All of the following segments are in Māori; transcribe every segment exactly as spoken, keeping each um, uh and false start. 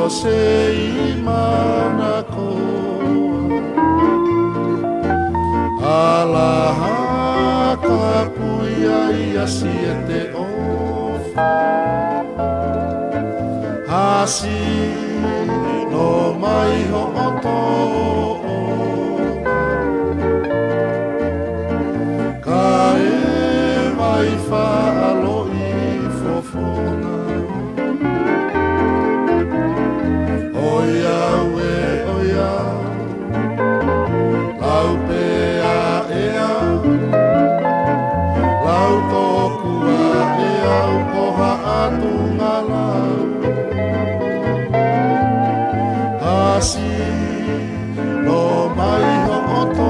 se imana koa alaha ka puia ia siete ofa hasi no mai ho oto ka e mai whaalo i fofona oia we oia lau pea ea lau tokua ea ukoha atu ngalau hasi no mai ho oto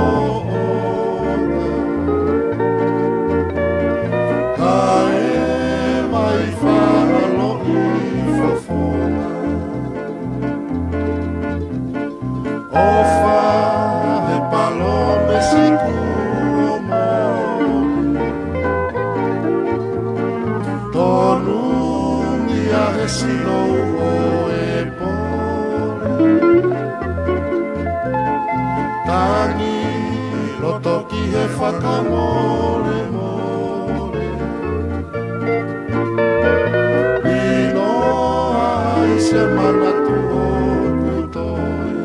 ka e mai whaalo i fofona ofa he palo me siku o mori tonu ia he silo o e pore tangi loto ki he whakamore more pino ai se manatu o kutoe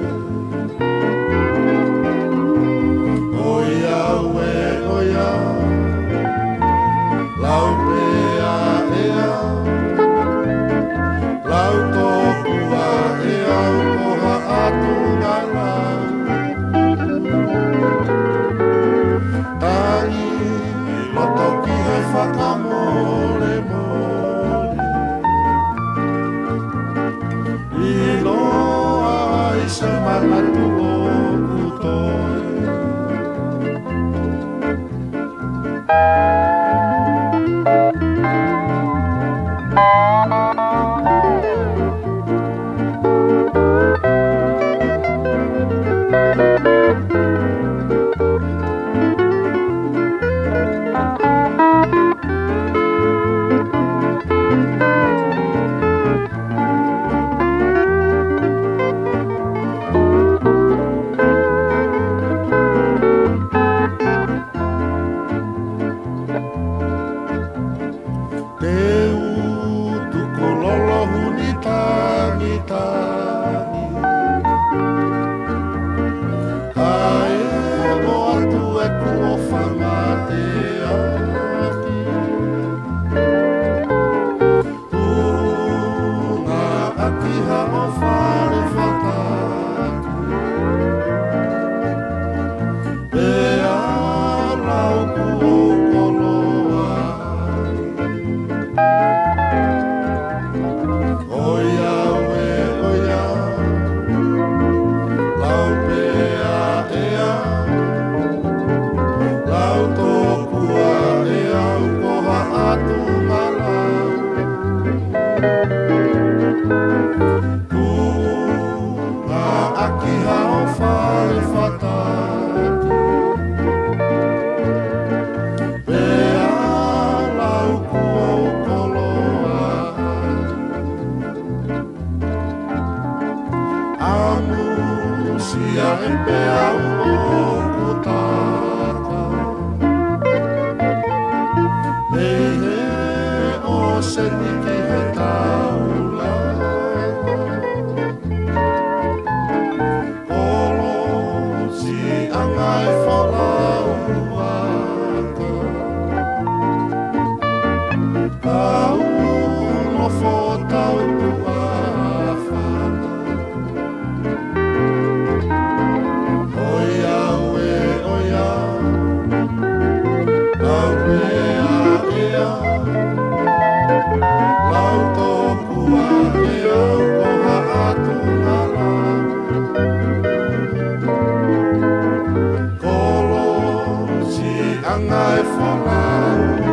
oia we oia lau pea ea lau tokua ea ukoha atu ngalau tangi loto ki he whakamore more iloa ai se manatu o kutoe Sia e pea o kutaka Nei he o se niki he taula Olo si anga e whalau waka Kau no fotau tua Angai whalau